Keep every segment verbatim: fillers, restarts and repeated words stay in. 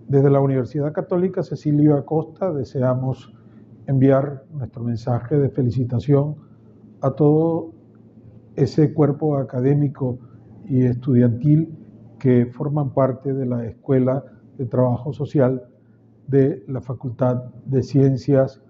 Desde la Universidad Católica Cecilio Acosta deseamos enviar nuestro mensaje de felicitación a todo ese cuerpo académico y estudiantil que forman parte de la Escuela de Trabajo Social de la Facultad de Ciencias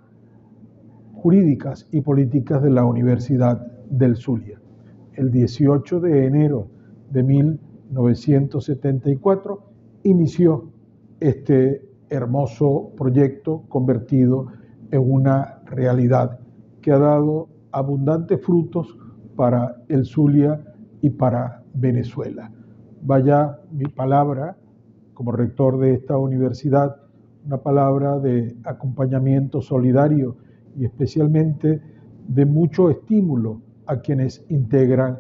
Jurídicas y Políticas de la Universidad del Zulia. El dieciocho de enero de mil novecientos setenta y cuatro inició este hermoso proyecto convertido en una realidad que ha dado abundantes frutos para el Zulia y para Venezuela. Vaya mi palabra como rector de esta universidad, una palabra de acompañamiento solidario y especialmente de mucho estímulo a quienes integran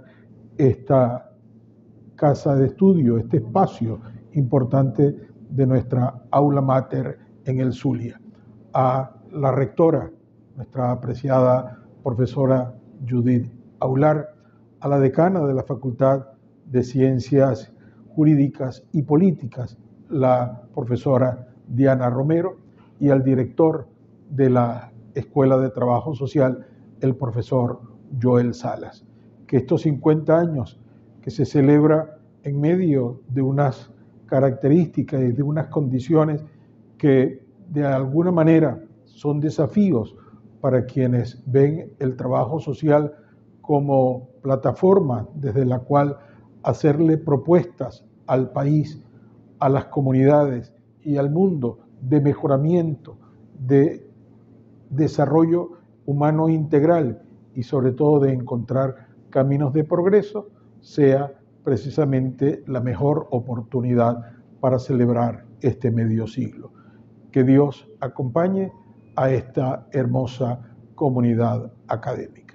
esta casa de estudio, este espacio importante de nuestra aula mater en el Zulia. A la rectora, nuestra apreciada profesora Judith Aular, a la decana de la Facultad de Ciencias Jurídicas y Políticas, la profesora Diana Romero, y al director de la Escuela de Trabajo Social, el profesor Joel Salas. Que estos cincuenta años que se celebra en medio de unas características y de unas condiciones que de alguna manera son desafíos para quienes ven el trabajo social como plataforma desde la cual hacerle propuestas al país, a las comunidades y al mundo de mejoramiento, de desarrollo humano integral y sobre todo de encontrar caminos de progreso, sea precisamente la mejor oportunidad para celebrar este medio siglo. Que Dios acompañe a esta hermosa comunidad académica.